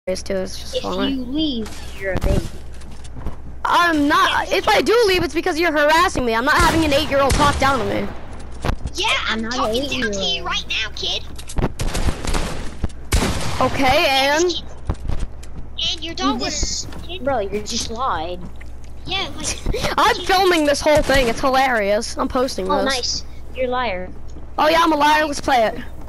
too. It's just If fun. you leave, you're a baby. I'm not. If I do leave, it's because you're harassing me. I'm not having an 8-year-old talk down to me. Yeah, I'm not talking an down to 8-year-old. you right now, kid. Okay, and And your dog You was. just, bro, you just lied. Yeah, like. I'm filming this whole thing. It's hilarious. I'm posting this. Oh, nice. You're a liar. Oh yeah, I'm a liar. Let's play it.